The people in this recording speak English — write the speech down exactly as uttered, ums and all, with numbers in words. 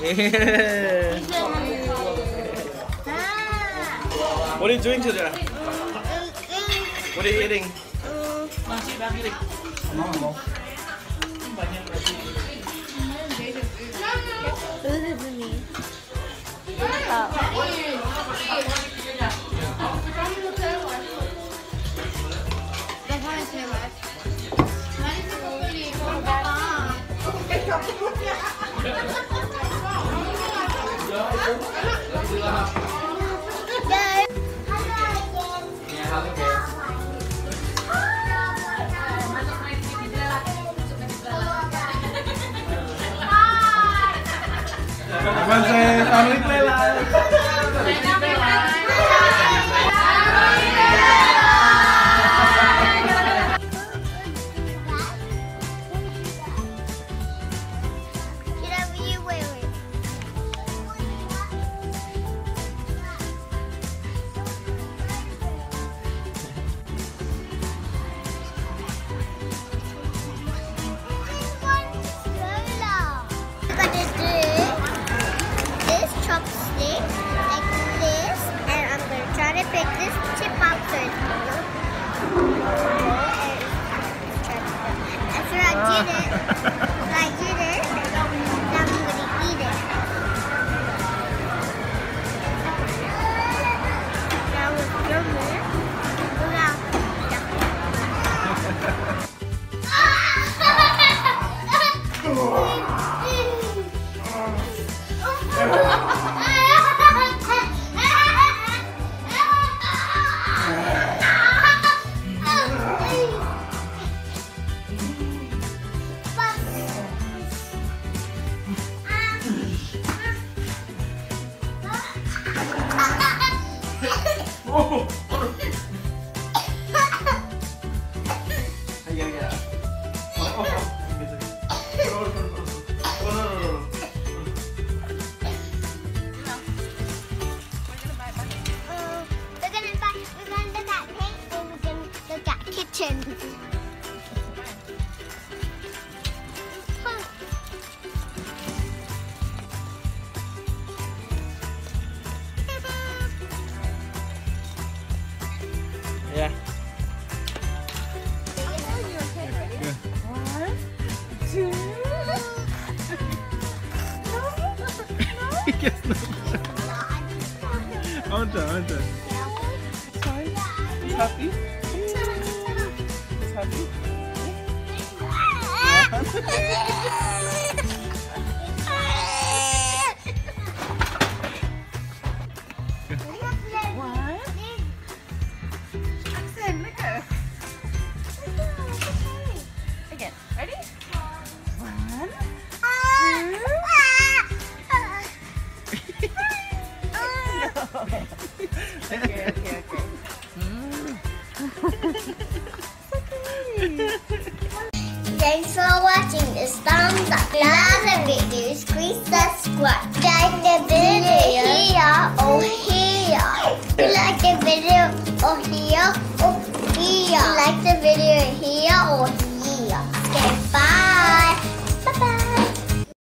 What are you doing today? What are you eating? Yeah. One, two. Yes, no. Anta, Anta. Sorry. You happy? Happy? One. Jackson, look at her. Again. Ready? One. Two. Okay, okay, okay. Thanks for watching this thumbs up. Love the videos, please subscribe. Like the video here or here. Like the video or here.